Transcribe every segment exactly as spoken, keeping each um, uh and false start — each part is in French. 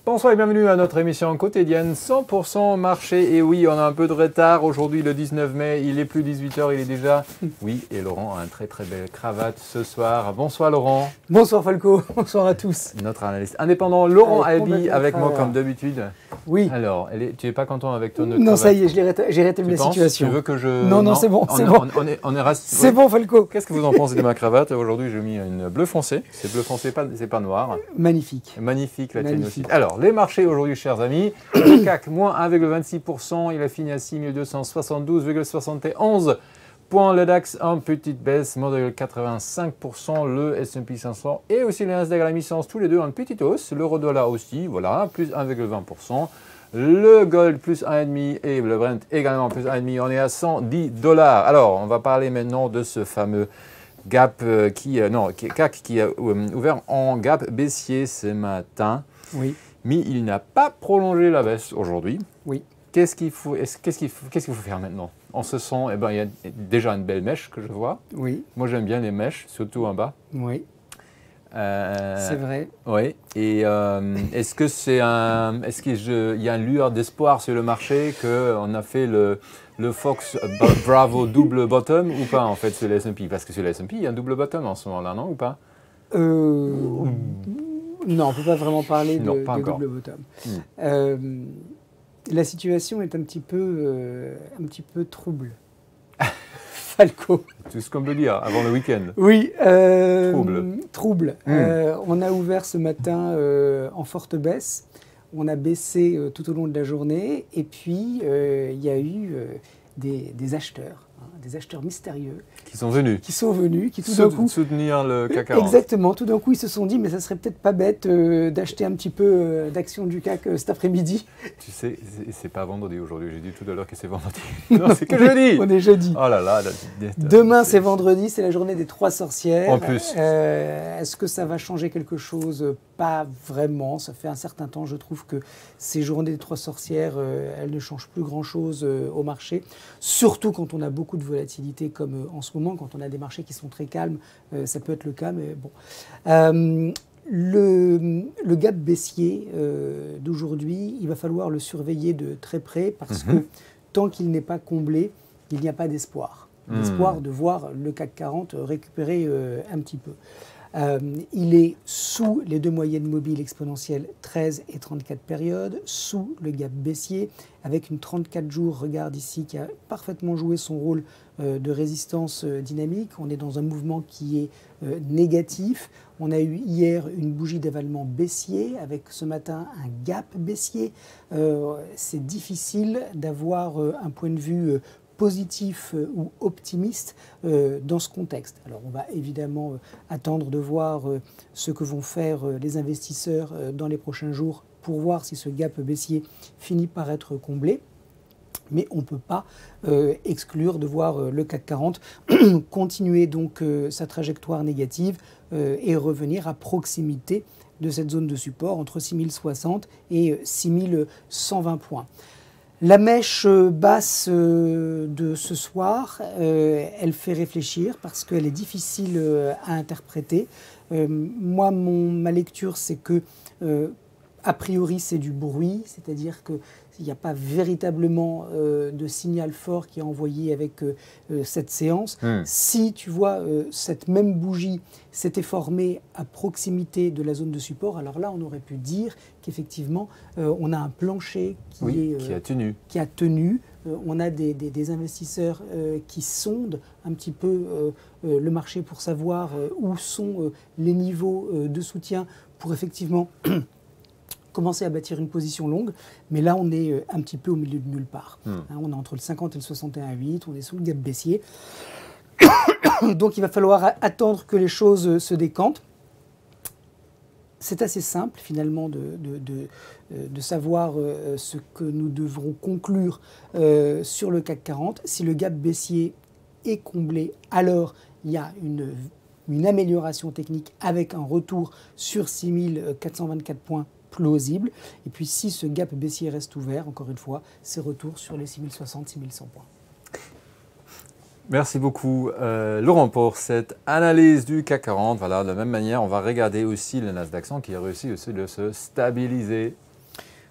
Bonsoir et bienvenue à notre émission quotidienne cent pour cent marché. Et oui, on a un peu de retard. Aujourd'hui, le dix-neuf mai, il est plus dix-huit heures, il est déjà... Oui, et Laurent a une très très belle cravate ce soir. Bonsoir Laurent. Bonsoir Falco, bonsoir à tous. Notre analyste indépendant Laurent Allez, Albi avec moi travers. comme d'habitude. Oui. Alors, elle est... tu n'es pas content avec ton Non, cravate? ça y est, j'ai réta... rétabli Tu la penses? situation. Tu veux que je... Non, non, c'est bon, on, c'est on, bon. On, on est, on est rest... C'est oui. bon Falco. Qu'est-ce que vous en pensez de ma cravate? Aujourd'hui, j'ai mis une bleu foncé. C'est bleu foncé, pas... c'est pas noir. Magnifique. Magnifique la tienne aussi. Magnifique. Alors, les marchés aujourd'hui, chers amis. Le C A C, moins un virgule vingt-six pour cent. Il a fini à six mille deux cent soixante-douze virgule soixante et onze points. Le DAX, en petite baisse, moins deux virgule quatre-vingt-cinq pour cent. Le S and P cinq cents et aussi le Nasdaq à la mi-séance, tous les deux en petite hausse. L'euro-dollar aussi, voilà, plus un virgule vingt pour cent. Le gold, plus un virgule cinq et le Brent également plus un virgule cinq. On est à cent dix dollars. Alors, on va parler maintenant de ce fameux gap euh, qui, euh, non, C A C qui a euh, ouvert en gap baissier ce matin. Oui. Mais il n'a pas prolongé la baisse aujourd'hui. Oui. Qu'est-ce qu'il faut, qu'est-ce qu'il faut, qu'est-ce qu'il faut faire maintenant? On se sent, eh ben, il y a déjà une belle mèche que je vois. Oui. Moi, j'aime bien les mèches, surtout en bas. Oui. Euh, C'est vrai. Oui. Et euh, est-ce que c'est un, est-ce qu'il y a une lueur d'espoir sur le marché qu'on a fait le, le Fox Bravo double bottom ou pas en fait sur le S and P? Parce que sur le S and P, il y a un double bottom en ce moment-là, non ou pas? Euh... Non, on ne peut pas vraiment parler de, non, pas de encore. double bottom. Hmm. Euh, la situation est un petit peu, euh, un petit peu trouble. Falco. Tout ce qu'on peut dire avant le week-end. Oui. Euh, trouble. Trouble. Hmm. Euh, on a ouvert ce matin euh, en forte baisse. On a baissé euh, tout au long de la journée. Et puis, euh, il y a eu euh, des, des acheteurs, hein, des acheteurs mystérieux. Qui sont venus. Qui sont venus, qui tout d'un coup... Soutenir le C A C quarante. Exactement. Tout d'un coup, ils se sont dit, mais ça serait peut-être pas bête euh, d'acheter un petit peu euh, d'actions du C A C euh, cet après-midi. Tu sais, c'est pas vendredi aujourd'hui. J'ai dit tout à l'heure que c'est vendredi. Non, c'est que jeudi. On est jeudi. Oh là là. là Demain, c'est vendredi, c'est la journée des trois sorcières. En plus. Euh, Est-ce que ça va changer quelque chose? Pas vraiment. Ça fait un certain temps, je trouve que ces journées des trois sorcières, euh, elles ne changent plus grand-chose euh, au marché. Surtout quand on a beaucoup de volatilité comme euh, en ce moment, quand on a des marchés qui sont très calmes, euh, ça peut être le cas, mais bon. Euh, le, le gap baissier euh, d'aujourd'hui, il va falloir le surveiller de très près parce Mm-hmm. que tant qu'il n'est pas comblé, il n'y a pas d'espoir. Mm. L'espoir de voir le C A C quarante récupérer euh, un petit peu. Euh, il est sous les deux moyennes mobiles exponentielles treize et trente-quatre périodes, sous le gap baissier, avec une trente-quatre jours, regarde ici, qui a parfaitement joué son rôle euh, de résistance euh, dynamique. On est dans un mouvement qui est euh, négatif. On a eu hier une bougie d'avalement baissier, avec ce matin un gap baissier. Euh, C'est difficile d'avoir euh, un point de vue euh, positif euh, ou optimiste euh, dans ce contexte. Alors on va évidemment euh, attendre de voir euh, ce que vont faire euh, les investisseurs euh, dans les prochains jours pour voir si ce gap baissier finit par être comblé. Mais on ne peut pas euh, exclure de voir euh, le C A C quarante continuer donc euh, sa trajectoire négative euh, et revenir à proximité de cette zone de support entre six mille soixante et euh, six mille cent vingt points. La mèche basse de ce soir, euh, elle fait réfléchir parce qu'elle est difficile euh, à interpréter. Euh, moi, mon, ma lecture, c'est que, euh, a priori, c'est du bruit, c'est-à-dire qu'il n'y a pas véritablement euh, de signal fort qui est envoyé avec euh, cette séance. Mm. Si, tu vois, euh, cette même bougie s'était formée à proximité de la zone de support, alors là, on aurait pu dire qu'effectivement, euh, on a un plancher qui, oui, est, euh, qui a tenu. Qui a tenu. Euh, on a des, des, des investisseurs euh, qui sondent un petit peu euh, euh, le marché pour savoir euh, où sont euh, les niveaux euh, de soutien pour effectivement commencer à bâtir une position longue. Mais là, on est euh, un petit peu au milieu de nulle part. Mm. Hein, on est entre le cinquante et le soixante et un virgule huit, on est sous le gap baissier. Donc il va falloir attendre que les choses se décantent. C'est assez simple finalement de, de, de, de savoir ce que nous devrons conclure sur le C A C quarante. Si le gap baissier est comblé, alors il y a une, une amélioration technique avec un retour sur six mille quatre cent vingt-quatre points plausible. Et puis si ce gap baissier reste ouvert, encore une fois, c'est retour sur les six mille soixante, six mille cent points. Merci beaucoup euh, Laurent pour cette analyse du C A C quarante. Voilà, de la même manière, on va regarder aussi le Nasdaq cent qui a réussi aussi de se stabiliser.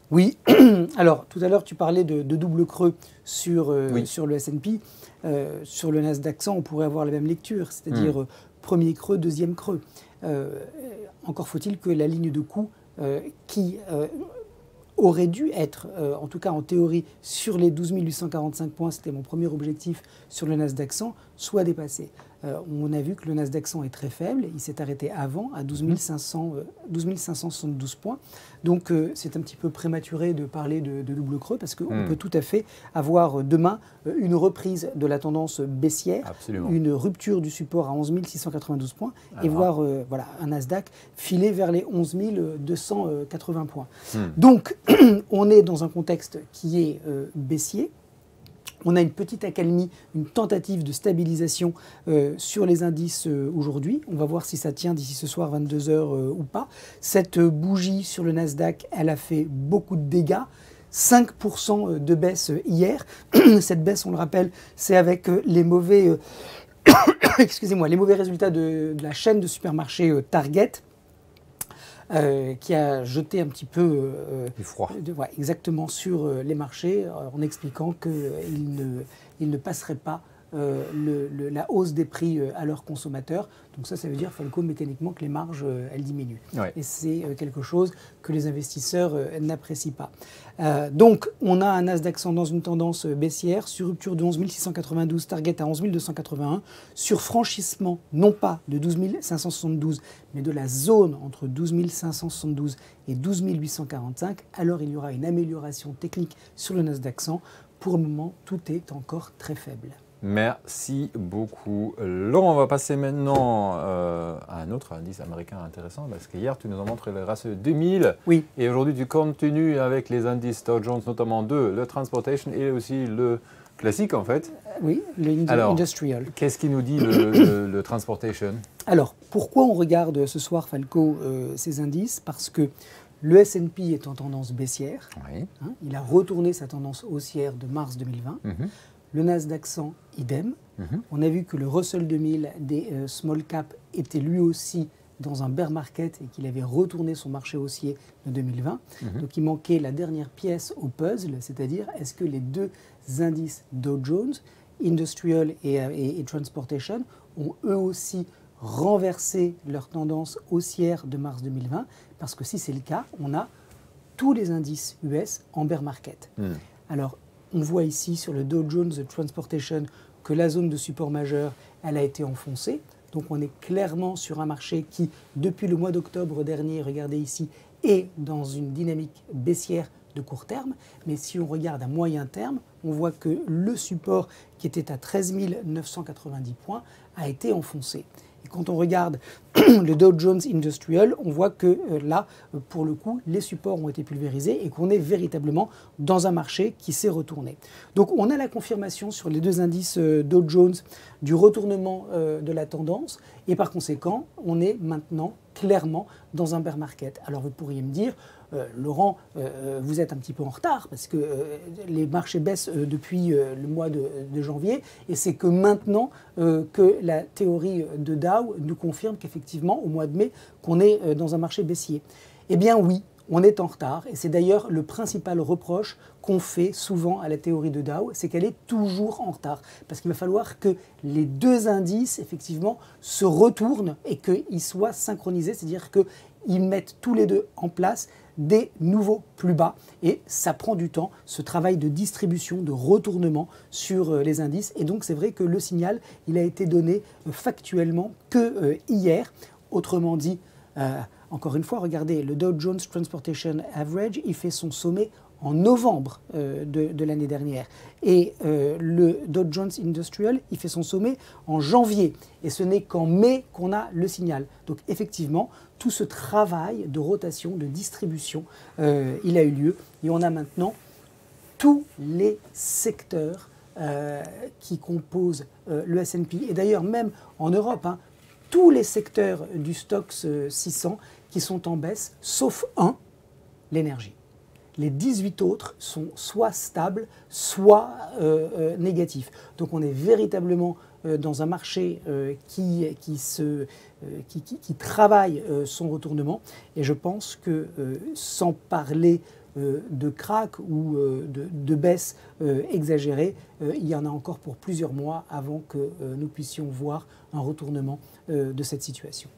Oui, alors tout à l'heure tu parlais de, de double creux sur, euh, Oui. sur le S and P. Euh, sur le Nasdaq cent, on pourrait avoir la même lecture, c'est-à-dire Mm. euh, premier creux, deuxième creux. Euh, encore faut-il que la ligne de coût euh, qui euh, aurait dû être, euh, en tout cas en théorie, sur les douze mille huit cent quarante-cinq points, c'était mon premier objectif sur le Nasdaq cent, soit dépassé. Euh, on a vu que le Nasdaq cent est très faible, il s'est arrêté avant à douze mille cinq cents, euh, douze mille cinq cent soixante-douze points. Donc euh, c'est un petit peu prématuré de parler de, de double creux parce qu'on Mm. peut tout à fait avoir euh, demain euh, une reprise de la tendance baissière, Absolument. une rupture du support à onze mille six cent quatre-vingt-douze points et Alors. voir euh, voilà, un Nasdaq filer vers les onze mille deux cent quatre-vingts points. Mm. Donc on est dans un contexte qui est euh, baissier. On a une petite accalmie, une tentative de stabilisation euh, sur les indices euh, aujourd'hui. On va voir si ça tient d'ici ce soir vingt-deux heures euh, ou pas. Cette euh, bougie sur le Nasdaq, elle a fait beaucoup de dégâts. cinq pour cent de baisse euh, hier. Cette baisse, on le rappelle, c'est avec euh, les mauvais, euh, excusez-moi, les mauvais résultats de, de la chaîne de supermarchés euh, Target. Euh, qui a jeté un petit peu euh, Du froid. de, ouais, exactement sur euh, les marchés euh, en expliquant qu'ils euh, ne, il ne passeraient pas euh, le, le, la hausse des prix euh, à leurs consommateurs. Donc ça, ça veut dire, Falco, mécaniquement, que les marges, euh, elles diminuent. Ouais. Et c'est euh, quelque chose que les investisseurs euh, n'apprécient pas. Euh, donc, on a un Nasdaq cent dans une tendance euh, baissière, sur rupture de onze mille six cent quatre-vingt-douze, target à onze mille deux cent quatre-vingt-un, sur franchissement, non pas de douze mille cinq cent soixante-douze, mais de la zone entre douze mille cinq cent soixante-douze et douze mille huit cent quarante-cinq, alors il y aura une amélioration technique sur le Nasdaq cent. Pour le moment, tout est encore très faible. Merci beaucoup. Laurent, on va passer maintenant euh, à un autre indice américain intéressant parce qu'hier, tu nous as montré le Russell deux mille. Oui. Et aujourd'hui, tu continues avec les indices Dow Jones, notamment deux, le Transportation et aussi le classique en fait. Oui, le ind Alors, Industrial. Qu'est-ce qui nous dit le, le, le Transportation? Alors, pourquoi on regarde ce soir, Falco, euh, ces indices? Parce que le S and P est en tendance baissière. Oui. Hein, il a retourné sa tendance haussière de mars deux mille vingt. Mm-hmm. Le Nasdaq cent, idem. Mm-hmm. On a vu que le Russell deux mille des euh, small cap était lui aussi dans un bear market et qu'il avait retourné son marché haussier de deux mille vingt. Mm-hmm. Donc il manquait la dernière pièce au puzzle, c'est-à-dire est-ce que les deux indices Dow Jones, Industrial et, euh, et, et Transportation, ont eux aussi renversé leur tendance haussière de mars deux mille vingt? Parce que si c'est le cas, on a tous les indices U S en bear market. Mm. Alors, on voit ici sur le Dow Jones Transportation que la zone de support majeur, elle a été enfoncée. Donc on est clairement sur un marché qui, depuis le mois d'octobre dernier, regardez ici, est dans une dynamique baissière de court terme. Mais si on regarde à moyen terme, on voit que le support qui était à treize mille neuf cent quatre-vingt-dix points a été enfoncé. Et quand on regarde le Dow Jones Industrial, on voit que euh, là, pour le coup, les supports ont été pulvérisés et qu'on est véritablement dans un marché qui s'est retourné. Donc on a la confirmation sur les deux indices euh, Dow Jones du retournement euh, de la tendance et par conséquent, on est maintenant clairement dans un bear market. Alors vous pourriez me dire, euh, Laurent, euh, vous êtes un petit peu en retard parce que euh, les marchés baissent euh, depuis euh, le mois de, de janvier et c'est que maintenant euh, que la théorie de Dow nous confirme qu'effectivement au mois de mai qu'on est euh, dans un marché baissier. Eh bien oui, on est en retard et c'est d'ailleurs le principal reproche qu'on fait souvent à la théorie de Dow, c'est qu'elle est toujours en retard. Parce qu'il va falloir que les deux indices, effectivement, se retournent et qu'ils soient synchronisés, c'est-à-dire qu'ils mettent tous les deux en place des nouveaux plus bas. Et ça prend du temps, ce travail de distribution, de retournement sur les indices. Et donc c'est vrai que le signal, il a été donné factuellement que euh, hier. Autrement dit, euh, encore une fois, regardez, le Dow Jones Transportation Average, il fait son sommet en novembre euh, de, de l'année dernière. Et euh, le Dow Jones Industrial, il fait son sommet en janvier. Et ce n'est qu'en mai qu'on a le signal. Donc effectivement, tout ce travail de rotation, de distribution, euh, il a eu lieu. Et on a maintenant tous les secteurs euh, qui composent euh, le S and P. Et d'ailleurs, même en Europe, hein, tous les secteurs du Stoxx six cents qui sont en baisse, sauf un, l'énergie. Les dix-huit autres sont soit stables, soit euh, euh, négatifs. Donc on est véritablement euh, dans un marché euh, qui, qui, se, euh, qui, qui, qui travaille euh, son retournement. Et je pense que, euh, sans parler euh, de krach ou euh, de, de baisse euh, exagérée, euh, il y en a encore pour plusieurs mois avant que euh, nous puissions voir un retournement euh, de cette situation.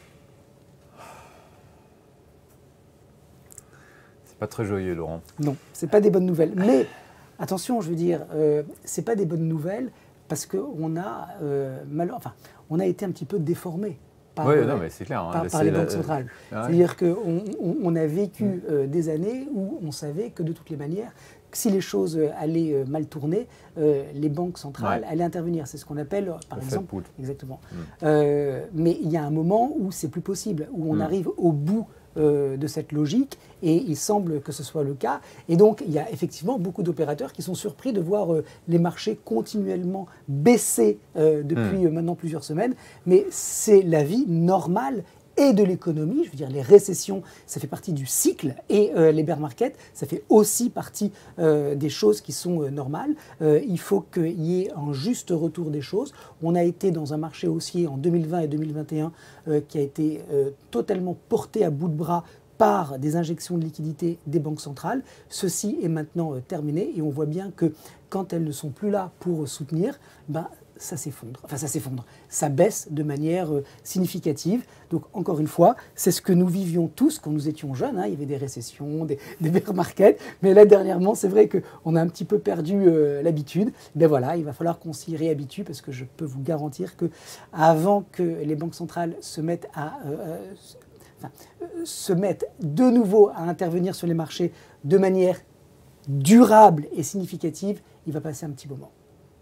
C'est pas très joyeux, Laurent. Non, ce n'est pas des bonnes nouvelles. Mais attention, je veux dire, euh, ce n'est pas des bonnes nouvelles parce qu'on a, euh, mal, enfin, on a été un petit peu déformé. Par, oui, euh, non, mais c'est clair. Hein, par, c'est par les la, banques centrales. Euh, C'est-à-dire qu'on on, on a vécu euh, des années où on savait que de toutes les manières, si les choses allaient euh, mal tourner, euh, les banques centrales ouais. allaient intervenir. C'est ce qu'on appelle, par le exemple, Fed exactement. Mm. Euh, mais il y a un moment où c'est plus possible, où on Mm. arrive au bout euh, de cette logique, et il semble que ce soit le cas. Et donc, il y a effectivement beaucoup d'opérateurs qui sont surpris de voir euh, les marchés continuellement baisser euh, depuis mm. maintenant plusieurs semaines. Mais c'est la vie normale et de l'économie. Je veux dire, les récessions, ça fait partie du cycle, et euh, les bear markets, ça fait aussi partie euh, des choses qui sont euh, normales. Euh, il faut qu'il y ait un juste retour des choses. On a été dans un marché haussier en deux mille vingt et deux mille vingt et un euh, qui a été euh, totalement porté à bout de bras par des injections de liquidités des banques centrales. Ceci est maintenant euh, terminé, et on voit bien que quand elles ne sont plus là pour soutenir, ben, ça s'effondre, enfin ça s'effondre, ça baisse de manière euh, significative. Donc encore une fois, c'est ce que nous vivions tous quand nous étions jeunes, hein. Il y avait des récessions, des, des bear markets, mais là dernièrement, c'est vrai qu'on a un petit peu perdu euh, l'habitude. Ben voilà, il va falloir qu'on s'y réhabitue, parce que je peux vous garantir que avant que les banques centrales se mettent à... Euh, enfin, euh, se mettent de nouveau à intervenir sur les marchés de manière durable et significative, il va passer un petit moment.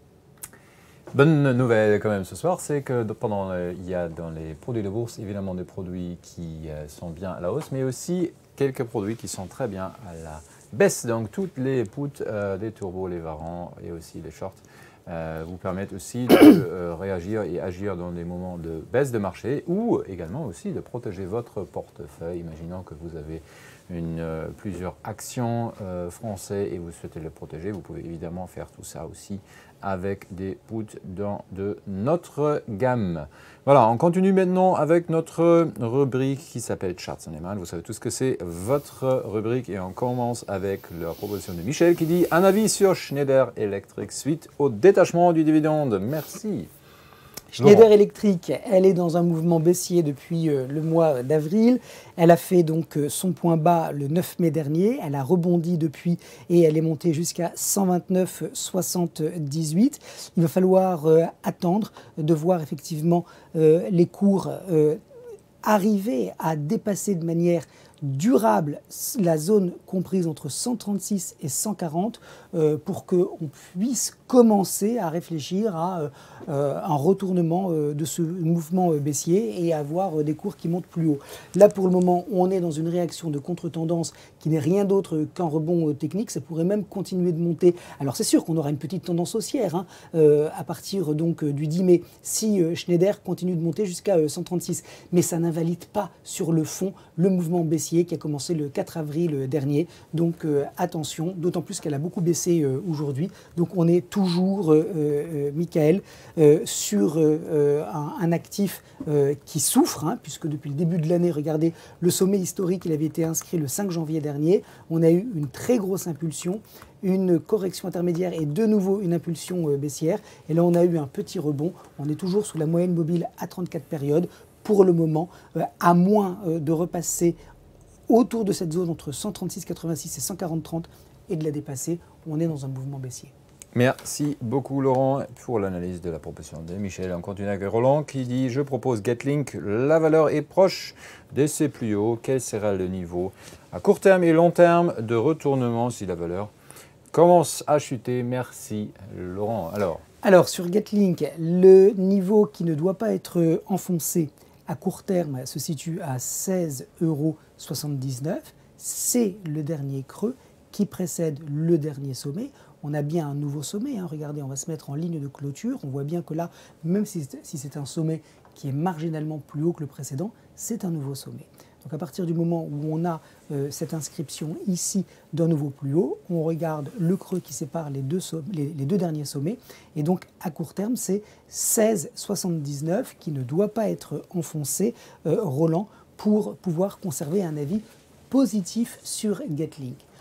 Bonne nouvelle quand même ce soir, c'est que pendant, euh, il y a dans les produits de bourse évidemment des produits qui euh, sont bien à la hausse, mais aussi quelques produits qui sont très bien à la baisse. Donc toutes les puts, euh, les turbos, les varants et aussi les shorts euh, vous permettent aussi de euh, réagir et agir dans des moments de baisse de marché, ou également aussi de protéger votre portefeuille. Imaginons que vous avez Une, euh, plusieurs actions euh, français et vous souhaitez le protéger, vous pouvez évidemment faire tout ça aussi avec des puts dans de notre gamme. Voilà, on continue maintenant avec notre rubrique qui s'appelle Charts on Demand. Vous savez tout ce que c'est, votre rubrique, et on commence avec la proposition de Michel qui dit un avis sur Schneider Electric suite au détachement du dividende. Merci. Schneider Electric, elle est dans un mouvement baissier depuis euh, le mois d'avril. Elle a fait donc euh, son point bas le neuf mai dernier. Elle a rebondi depuis et elle est montée jusqu'à cent vingt-neuf virgule soixante-dix-huit. Il va falloir euh, attendre de voir effectivement euh, les cours euh, arriver à dépasser de manière durable la zone comprise entre cent trente-six et cent quarante euh, pour qu'on puisse commencer à réfléchir à euh, un retournement euh, de ce mouvement euh, baissier et avoir euh, des cours qui montent plus haut. Là, pour le moment, on est dans une réaction de contre-tendance qui n'est rien d'autre qu'un rebond euh, technique. Ça pourrait même continuer de monter. Alors, c'est sûr qu'on aura une petite tendance haussière hein, euh, à partir donc du dix mai si euh, Schneider continue de monter jusqu'à euh, cent trente-six. Mais ça n'invalide pas sur le fond le mouvement baissier qui a commencé le quatre avril dernier. Donc euh, attention, d'autant plus qu'elle a beaucoup baissé euh, aujourd'hui. Donc on est toujours, euh, euh, Michael, euh, sur euh, un, un actif euh, qui souffre, hein, puisque depuis le début de l'année, regardez, le sommet historique, il avait été inscrit le cinq janvier dernier. On a eu une très grosse impulsion, une correction intermédiaire et de nouveau une impulsion euh, baissière. Et là, on a eu un petit rebond. On est toujours sous la moyenne mobile à trente-quatre périodes. Pour le moment, euh, à moins euh, de repasser autour de cette zone entre cent trente-six virgule quatre-vingt-six et cent quarante virgule trente et de la dépasser, on est dans un mouvement baissier. Merci beaucoup Laurent pour l'analyse de la proposition de Michel. On continue avec Roland qui dit « Je propose Getlink, la valeur est proche de ses plus hauts. Quel sera le niveau à court terme et long terme de retournement si la valeur commence à chuter ?» Merci Laurent. Alors, Alors sur Getlink, le niveau qui ne doit pas être enfoncé à court terme se situe à seize euros soixante-dix-neuf. C'est le dernier creux qui précède le dernier sommet. On a bien un nouveau sommet. Hein. Regardez, on va se mettre en ligne de clôture. On voit bien que là, même si c'est un sommet qui est marginalement plus haut que le précédent, c'est un nouveau sommet. Donc à partir du moment où on a euh, cette inscription ici d'un nouveau plus haut, on regarde le creux qui sépare les deux, les, les deux derniers sommets. Et donc à court terme, c'est seize soixante-dix-neuf qui ne doit pas être enfoncé, euh, Roland, pour pouvoir conserver un avis positif sur Getlink.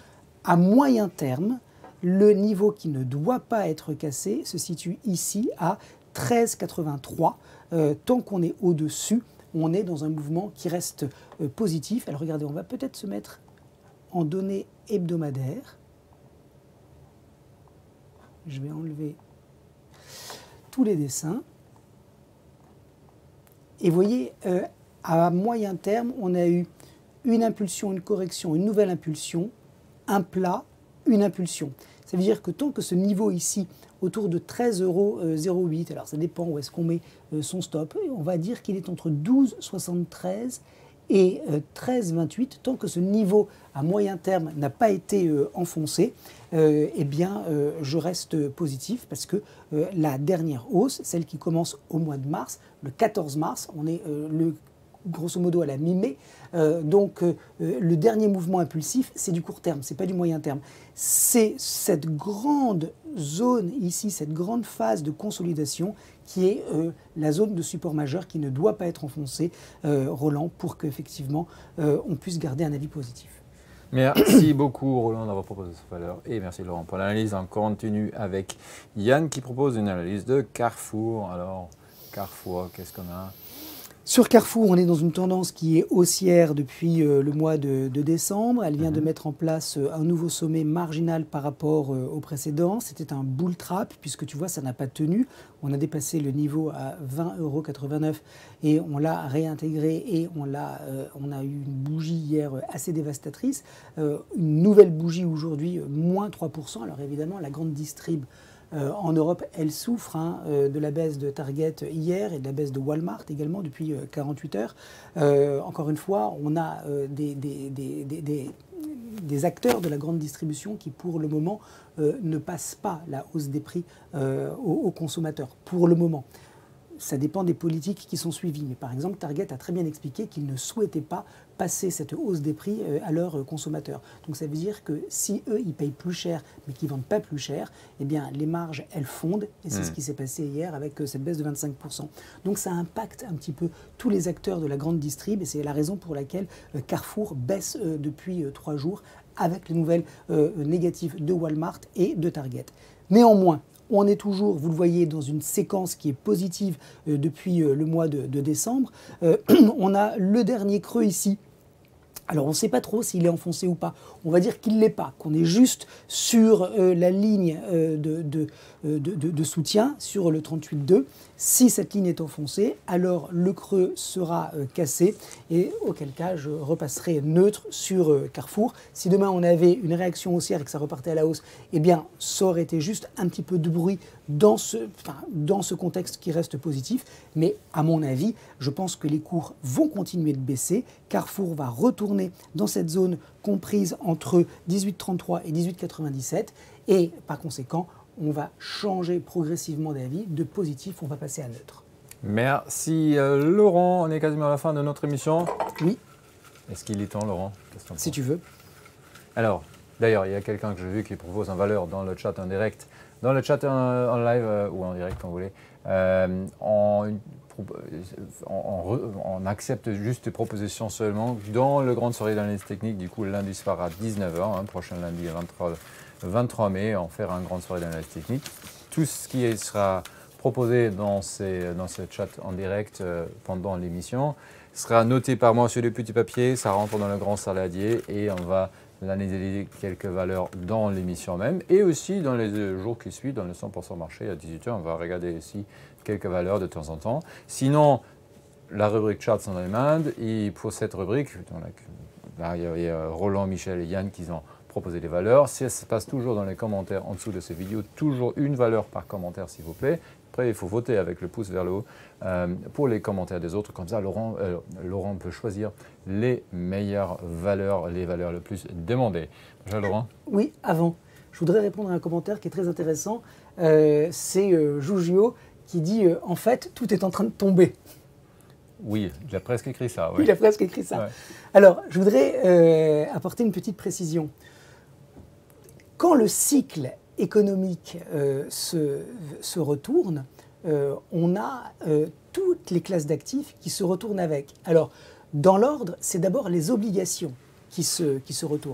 à moyen terme, le niveau qui ne doit pas être cassé se situe ici à treize virgule quatre-vingt-trois. Euh, tant qu'on est au-dessus, on est dans un mouvement qui reste euh, positif. Alors regardez, on va peut-être se mettre en données hebdomadaires. Je vais enlever tous les dessins. Et vous voyez, euh, à moyen terme, on a eu une impulsion, une correction, une nouvelle impulsion, un plat, une impulsion. Ça veut dire que tant que ce niveau ici, autour de treize euros zéro huit, alors ça dépend où est-ce qu'on met euh, son stop, on va dire qu'il est entre douze virgule soixante-treize et euh, treize virgule vingt-huit, tant que ce niveau à moyen terme n'a pas été euh, enfoncé, euh, eh bien euh, je reste positif parce que euh, la dernière hausse, celle qui commence au mois de mars, le quatorze mars, on est euh, le grosso modo à la mi-mai, euh, donc euh, le dernier mouvement impulsif, c'est du court terme, c'est pas du moyen terme. C'est cette grande zone ici, cette grande phase de consolidation qui est euh, la zone de support majeur qui ne doit pas être enfoncée, euh, Roland, pour qu'effectivement euh, on puisse garder un avis positif. Merci beaucoup Roland d'avoir proposé cette valeur et merci Laurent pour l'analyse. On continue avec Yann qui propose une analyse de Carrefour. Alors Carrefour, qu'est-ce qu'on a ? Sur Carrefour, on est dans une tendance qui est haussière depuis euh, le mois de, de décembre. Elle vient mmh. de mettre en place euh, un nouveau sommet marginal par rapport euh, au précédent. C'était un bull trap, puisque tu vois, ça n'a pas tenu. On a dépassé le niveau à vingt euros quatre-vingt-neuf et on l'a réintégré et on, l'a, euh, on a eu une bougie hier assez dévastatrice. Euh, une nouvelle bougie aujourd'hui, moins trois pour cent. Alors évidemment, la grande distrib Euh, en Europe, elle souffre hein, euh, de la baisse de Target hier et de la baisse de Walmart également depuis euh, quarante-huit heures. Euh, encore une fois, on a euh, des, des, des, des, des, des acteurs de la grande distribution qui, pour le moment, euh, ne passent pas la hausse des prix euh, aux, aux consommateurs. Pour le moment. Ça dépend des politiques qui sont suivies. Mais par exemple, Target a très bien expliqué qu'ils ne souhaitaient pas passer cette hausse des prix à leurs consommateurs. Donc ça veut dire que si eux, ils payent plus cher, mais qu'ils ne vendent pas plus cher, eh bien les marges, elles fondent. Et c'est mmh. ce qui s'est passé hier avec cette baisse de vingt-cinq pour cent. Donc ça impacte un petit peu tous les acteurs de la grande distrib. Et c'est la raison pour laquelle Carrefour baisse depuis trois jours avec les nouvelles euh, négatives de Walmart et de Target. Néanmoins, on est toujours, vous le voyez, dans une séquence qui est positive euh, depuis euh, le mois de, de décembre. Euh, on a le dernier creux ici. Alors on ne sait pas trop s'il est enfoncé ou pas. On va dire qu'il ne l'est pas, qu'on est juste sur euh, la ligne euh, de, de, de, de, de soutien, sur le trente-huit deux. Si cette ligne est enfoncée, alors le creux sera euh, cassé et auquel cas je repasserai neutre sur euh, Carrefour. Si demain on avait une réaction haussière et que ça repartait à la hausse, eh bien ça aurait été juste un petit peu de bruit dans ce, enfin, dans ce contexte qui reste positif. Mais à mon avis, je pense que les cours vont continuer de baisser. Carrefour va retourner dans cette zone comprise entre dix-huit trente-trois et dix-huit quatre-vingt-dix-sept et par conséquent, on va changer progressivement d'avis, de positif, on va passer à neutre. Merci euh, Laurent, on est quasiment à la fin de notre émission. Oui. Est-ce qu'il est temps Laurent? Si tu veux. Alors, d'ailleurs, il y a quelqu'un que j'ai vu qui propose une valeur dans le chat en direct, dans le chat en, en live euh, ou en direct quand vous voulez. Euh, on, on, on accepte juste des propositions seulement dans le grand soirée d'analyse technique, du coup lundi soir à dix-neuf heures, hein, prochain lundi vingt-trois mai, on fera une grande soirée d'analyse technique. Tout ce qui sera proposé dans, ces, dans ce chat en direct euh, pendant l'émission sera noté par moi sur le petit papier, ça rentre dans le grand saladier et on va analyser quelques valeurs dans l'émission même et aussi dans les jours qui suivent, dans le cent pour cent marché à dix-huit heures, on va regarder aussi quelques valeurs de temps en temps. Sinon, la rubrique Charts on Demand, et pour cette rubrique, là, il y a Roland, Michel et Yann qui ont proposé des valeurs. Ça se passe toujours dans les commentaires en dessous de ces vidéos, toujours une valeur par commentaire s'il vous plaît. Après, il faut voter avec le pouce vers le haut euh, pour les commentaires des autres. Comme ça, Laurent, euh, Laurent peut choisir les meilleures valeurs, les valeurs les plus demandées. Bonjour Laurent. Oui, avant, je voudrais répondre à un commentaire qui est très intéressant. Euh, C'est euh, Joujio qui dit euh, en fait, tout est en train de tomber. Oui, il a presque écrit ça. Oui. Il a presque écrit ça. Ouais. Alors, je voudrais euh, apporter une petite précision. Quand le cycle économique euh, se, se retourne, euh, on a euh, toutes les classes d'actifs qui se retournent avec. Alors, dans l'ordre, c'est d'abord les obligations qui se, qui se retournent.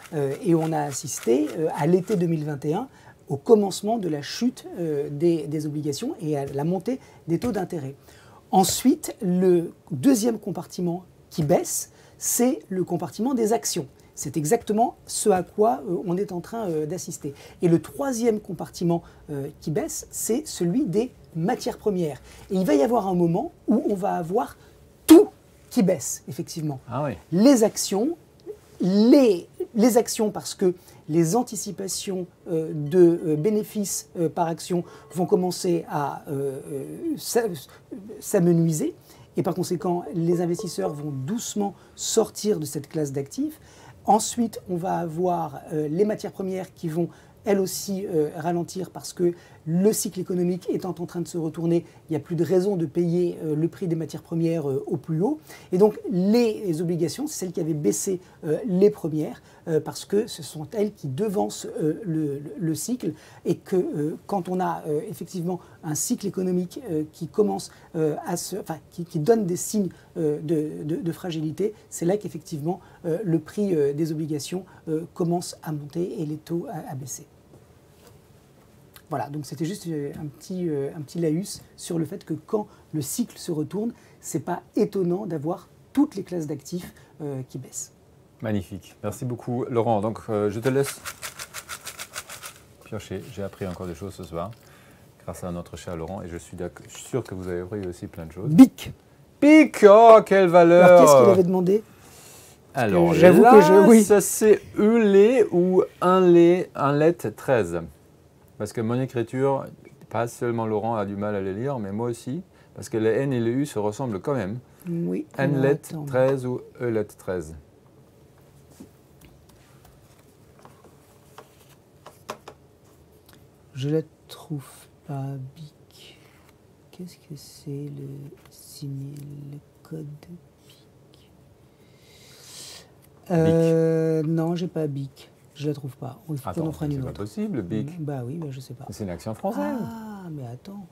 Euh, et on a assisté euh, à l'été deux mille vingt et un au commencement de la chute euh, des, des obligations et à la montée des taux d'intérêt. Ensuite, le deuxième compartiment qui baisse, c'est le compartiment des actions. C'est exactement ce à quoi euh, on est en train euh, d'assister. Et le troisième compartiment euh, qui baisse, c'est celui des matières premières. Et il va y avoir un moment où on va avoir tout qui baisse, effectivement. Ah oui. Les actions, les, les actions parce que les anticipations euh, de euh, bénéfices euh, par action vont commencer à euh, euh, s'amenuiser. Et par conséquent, les investisseurs vont doucement sortir de cette classe d'actifs. Ensuite, on va avoir euh, les matières premières qui vont elles aussi euh, ralentir parce que le cycle économique étant en train de se retourner, il n'y a plus de raison de payer euh, le prix des matières premières euh, au plus haut. Et donc les, les obligations, c'est celles qui avaient baissé euh, les premières euh, parce que ce sont elles qui devancent euh, le, le cycle et que euh, quand on a euh, effectivement un cycle économique euh, qui commence euh, à se, enfin, qui, qui donne des signes euh, de, de, de fragilité, c'est là qu'effectivement euh, le prix euh, des obligations euh, commence à monter et les taux à, à baisser. Voilà, donc c'était juste un petit, euh, un petit laïus sur le fait que quand le cycle se retourne, c'est pas étonnant d'avoir toutes les classes d'actifs euh, qui baissent. Magnifique, merci beaucoup Laurent. Donc euh, je te laisse piocher, j'ai appris encore des choses ce soir grâce à notre cher Laurent et je suis, je suis sûr que vous avez appris aussi plein de choses. B I C. B I C, oh quelle valeur. Alors qu'est-ce qu'il avait demandé? Alors j'avoue là, que je, oui. ça c'est E lait ou un lait, un lait treize. Parce que mon écriture, pas seulement Laurent a du mal à les lire, mais moi aussi, parce que les N et les U se ressemblent quand même. Oui. N-let treize ou E-let treize. Je la trouve pas, B I C. Qu'est-ce que c'est le signe, le code B I C euh, Non, j'ai pas B I C. Je la trouve pas. Il faut qu'on en prenne une autre. C'est pas possible, B I C. Bah oui, bah je sais pas. C'est une action française. Ah, mais attends.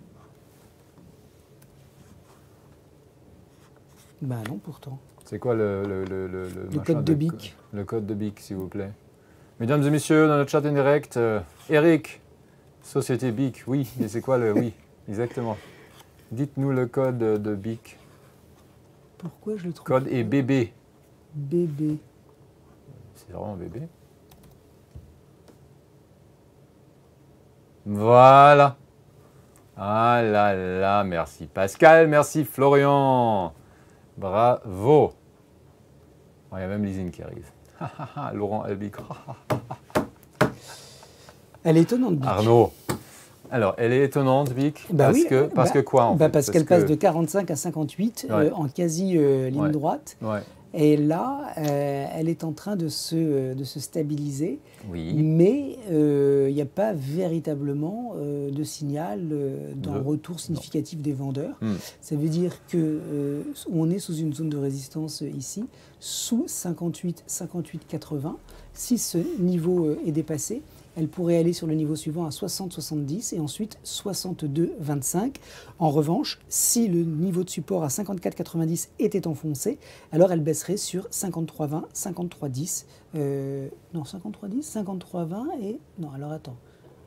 Bah non, pourtant. C'est quoi le, le, le, le, le, le code de, de B I C? Le code de B I C, s'il vous plaît. Mesdames et messieurs, dans notre chat indirect, euh, Eric, Société B I C, oui, mais c'est quoi le oui, exactement. Dites-nous le code de B I C. Pourquoi je le trouve? Code est B B. B B. C'est vraiment B B. Voilà. Ah là là, merci Pascal, merci Florian. Bravo. Il y a même Lysine qui arrive. Laurent Albic. Elle est étonnante, B I C. Arnaud. Alors, elle est étonnante, B I C, bah parce, oui, que, parce bah, que quoi en bah fait Parce, parce qu'elle que... passe de quarante-cinq à cinquante-huit ouais. euh, en quasi euh, ligne ouais. droite. Ouais. Et là, euh, elle est en train de se, de se stabiliser. Oui. Mais il euh, n'y a pas véritablement euh, de signal euh, d'un retour significatif non. des vendeurs. Hmm. Ça veut dire qu'on euh, est sous une zone de résistance euh, ici, sous cinquante-huit, cinquante-huit, quatre-vingts. Si ce niveau euh, est dépassé, elle pourrait aller sur le niveau suivant à soixante soixante-dix et ensuite soixante-deux vingt-cinq. En revanche, si le niveau de support à cinquante-quatre quatre-vingt-dix était enfoncé, alors elle baisserait sur cinquante-trois vingt, cinquante-trois dix. Euh, non, cinquante-trois dix, cinquante-trois vingt et... Non, alors attends.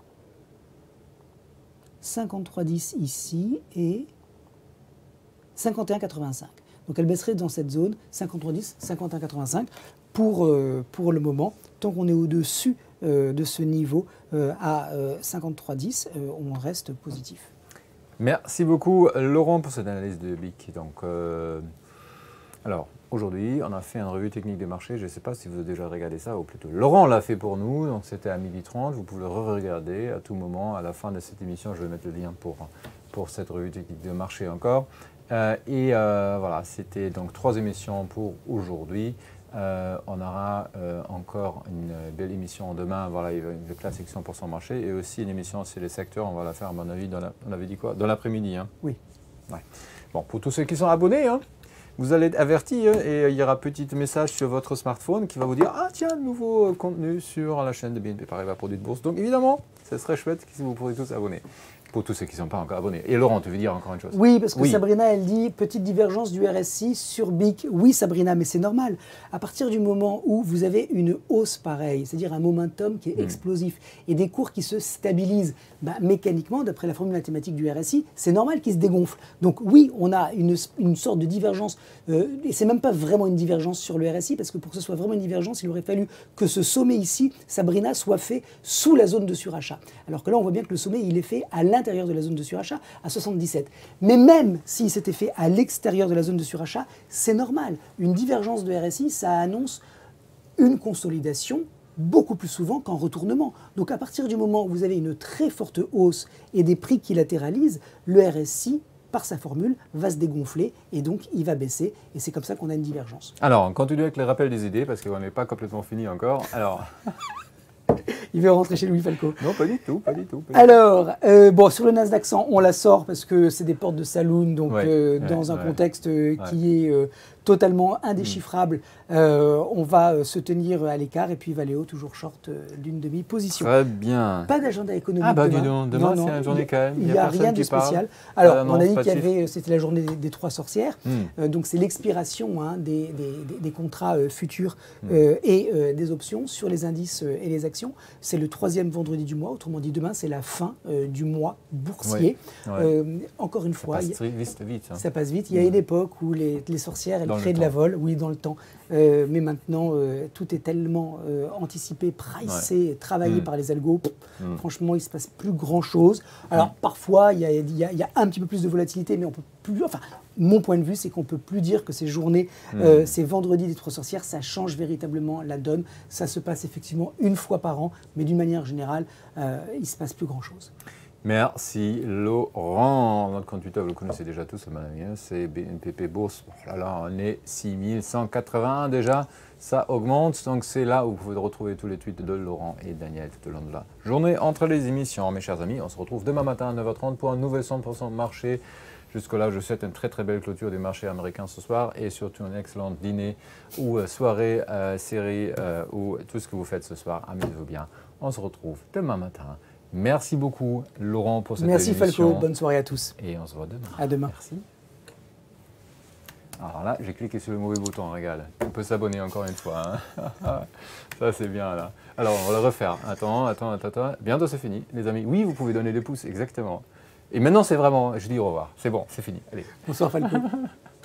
cinquante-trois dix ici et cinquante et un quatre-vingt-cinq. Donc elle baisserait dans cette zone, cinquante-trois dix, cinquante et un quatre-vingt-cinq pour, euh, pour le moment. Tant qu'on est au-dessus euh, de ce niveau euh, à euh, cinquante-trois dix, euh, on reste positif. Merci beaucoup Laurent pour cette analyse de B I C. Donc, euh, alors aujourd'hui, on a fait une revue technique des marchés. Je ne sais pas si vous avez déjà regardé ça, ou plutôt Laurent l'a fait pour nous. Donc c'était à midi trente. Vous pouvez le re-regarder à tout moment. À la fin de cette émission, je vais mettre le lien pour, pour cette revue technique des marchés encore. Euh, et euh, voilà, c'était donc trois émissions pour aujourd'hui. Euh, on aura euh, encore une belle émission demain, voilà, il y a une classique cent pour cent marché et aussi une émission sur les secteurs, on va la faire à mon avis, dans la, on avait dit quoi? Dans l'après-midi. Hein. Oui. Ouais. Bon, pour tous ceux qui sont abonnés, hein, vous allez être avertis hein, et il y aura un petit message sur votre smartphone qui va vous dire « Ah tiens, nouveau contenu sur la chaîne de B N P Paribas Produits de Bourse ». Donc évidemment, ce serait chouette si vous pourriez tous abonner. pour tous ceux qui ne sont pas encore abonnés. Et Laurent, tu veux dire encore une chose? Oui, parce que oui. Sabrina, elle dit petite divergence du R S I sur B I C. Oui, Sabrina, mais c'est normal. À partir du moment où vous avez une hausse pareille, c'est-à-dire un momentum qui est mmh. explosif et des cours qui se stabilisent, bah, mécaniquement, d'après la formule mathématique du R S I, c'est normal qu'ils se dégonflent. Donc oui, on a une, une sorte de divergence, euh, et c'est même pas vraiment une divergence sur le R S I, parce que pour que ce soit vraiment une divergence, il aurait fallu que ce sommet ici, Sabrina, soit fait sous la zone de surachat. Alors que là, on voit bien que le sommet, il est fait à l'intérieur de la zone de surachat, à soixante-dix-sept. Mais même s'il s'était fait à l'extérieur de la zone de surachat, c'est normal. Une divergence de R S I, ça annonce une consolidation beaucoup plus souvent qu'en retournement. Donc à partir du moment où vous avez une très forte hausse et des prix qui latéralisent, le R S I, par sa formule, va se dégonfler et donc il va baisser. Et c'est comme ça qu'on a une divergence. Alors, on continue avec les rappels des idées parce qu'on n'est pas complètement fini encore. Alors... Il veut rentrer chez Louis Falco. Non, pas du tout, pas du tout. Pas du Alors, euh, bon, sur le Nasdaq cent, on la sort parce que c'est des portes de saloon, donc ouais, euh, ouais, dans un ouais. contexte euh, ouais. qui est euh, totalement indéchiffrable, mmh. euh, on va euh, se tenir à l'écart et puis Valeo toujours short euh, d'une demi-position. Très bien. Pas d'agenda économique ah bah, demain. dis donc, demain c'est une journée quand même. Il n'y a, a rien de spécial. Alors, on a dit qu'il y avait, c'était la journée des, des trois sorcières, mmh. euh, donc c'est l'expiration hein, des, des, des contrats euh, futurs mmh. euh, et euh, des options sur les indices euh, et les actions. C'est le troisième vendredi du mois, autrement dit demain c'est la fin euh, du mois boursier. Ouais, ouais. Euh, encore une ça fois, passe très vite, vite hein. ça passe vite. Il y a mmh. une époque où les, les sorcières elles dans créent de la vol, oui dans le temps, euh, mais maintenant euh, tout est tellement euh, anticipé, pricé, ouais. travaillé mmh. par les algos. Pff, mmh. Franchement, il se passe plus grand chose. Alors mmh. parfois il y, a, il, y a, il y a un petit peu plus de volatilité, mais on peut plus. Enfin, mon point de vue, c'est qu'on ne peut plus dire que ces journées, mmh. euh, ces vendredis des trois sorcières, ça change véritablement la donne. Ça se passe effectivement une fois par an, mais d'une manière générale, euh, il ne se passe plus grand-chose. Merci Laurent. Notre compte Twitter, vous le connaissez déjà tous, c'est B N P P Bourse. Oh là là, on est six mille cent quatre-vingts déjà, ça augmente. Donc c'est là où vous pouvez retrouver tous les tweets de Laurent et Daniel tout au long de la journée. Entre les émissions, mes chers amis, on se retrouve demain matin à neuf heures trente pour un nouvel cent pour cent marché. Jusque-là, je souhaite une très très belle clôture du marché américain ce soir et surtout un excellent dîner ou euh, soirée, euh, série euh, ou tout ce que vous faites ce soir. Amusez-vous bien. On se retrouve demain matin. Merci beaucoup Laurent pour cette Merci émission. Merci Falco, bonne soirée à tous. Et on se voit demain. À demain. Merci. Alors là, j'ai cliqué sur le mauvais bouton, regarde. On peut s'abonner encore une fois. Hein. Ça c'est bien là. Alors on va le refaire. Attends, attends, attends, attends. Bientôt c'est fini les amis. Oui, vous pouvez donner des pouces, exactement. Et maintenant, c'est vraiment, je dis au revoir. C'est bon, c'est fini. Allez. Bonsoir Falco.